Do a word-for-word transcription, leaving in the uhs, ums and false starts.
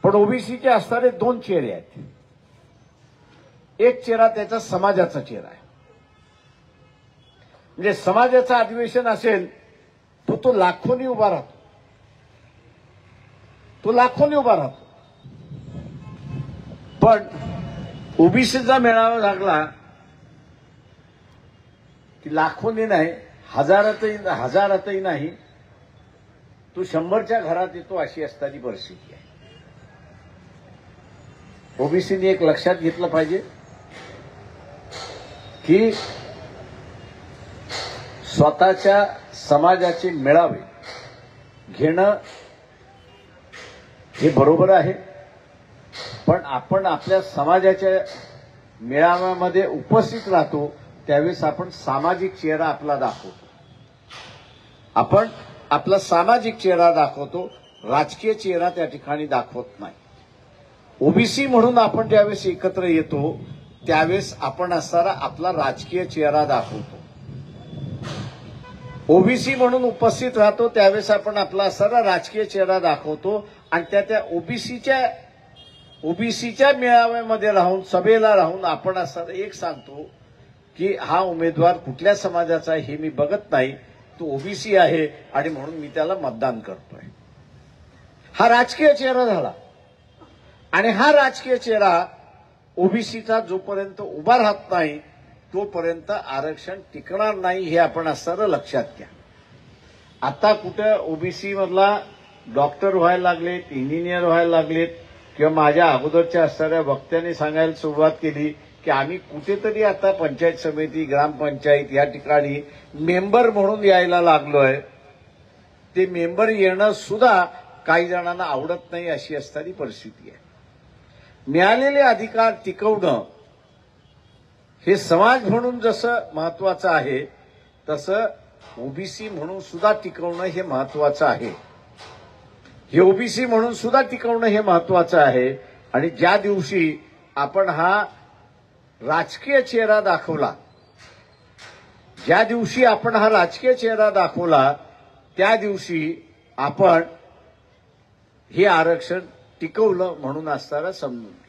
पण ओबीसीचे असणारे दोन चेहरे आहेत. एक चेहरा त्याचा समाजाचा चेहरा आहे. म्हणजे समाजाचं अधिवेशन असेल तो तो लाखोंनी उभा राहतो. तो लाखोंनी उभा राहतो. पण ओबीसीचा मेळावा लागला की लाखोंनी नाही, हजारातही हजारातही नाही, तो शंभरच्या घरात येतो अशी असणारी परिस्थिती आहे. ओबीसीने एक लक्षात घेतलं पाहिजे की स्वतःच्या समाजाचे मेळावे घेणं हे बरोबर आहे, पण आपण आपल्या समाजाच्या मेळाव्यामध्ये उपस्थित राहतो त्यावेळेस आपण सामाजिक चेहरा आपला दाखवतो. आपण आपला सामाजिक चेहरा दाखवतो, राजकीय चेहरा त्या ठिकाणी दाखवत नाही. ओबीसी म्हणून आपण ज्यावेळेस एकत्र येतो त्यावेळेस आपण असणारा आपला राजकीय चेहरा दाखवतो. ओबीसी म्हणून उपस्थित राहतो त्यावेळेस आपण आपला असणारा राजकीय चेहरा दाखवतो आणि त्या त्या ओबीसीच्या ओबीसीच्या मेळाव्यामध्ये राहून, सभेला राहून आपण असं एक सांगतो की हा उमेदवार कुठल्या समाजाचा आहे हे मी बघत नाही, तो ओबीसी आहे आणि म्हणून मी त्याला मतदान करतोय. हा राजकीय चेहरा झाला. आणि हा राजकीय चेहरा ओबीसीचा जोपर्यंत उभा राहत नाही तोपर्यंत आरक्षण टिकणार नाही हे आपण असणारं लक्षात घ्या. आता कुठं ओबीसी मधला डॉक्टर व्हायला लागलेत, इंजिनियर व्हायला लागलेत, किंवा माझ्या अगोदरच्या असणाऱ्या वक्त्यांनी सांगायला सुरुवात केली की आम्ही कुठेतरी आता पंचायत समिती, ग्रामपंचायत या ठिकाणी मेंबर म्हणून यायला लागलोय. ते मेंबर येणं सुद्धा काही जणांना आवडत नाही अशी असणारी परिस्थिती आहे. मिळालेले अधिकार टिकवणं हे समाज म्हणून जसं महत्वाचं आहे तसं ओबीसी म्हणून सुद्धा टिकवणं हे महत्वाचं आहे. हे ओबीसी म्हणून सुद्धा टिकवणं हे महत्वाचं आहे. आणि ज्या दिवशी आपण हा राजकीय चेहरा दाखवला, ज्या दिवशी आपण हा राजकीय चेहरा दाखवला त्या दिवशी आपण हे आरक्षण टिकवलं म्हणून असताना समजून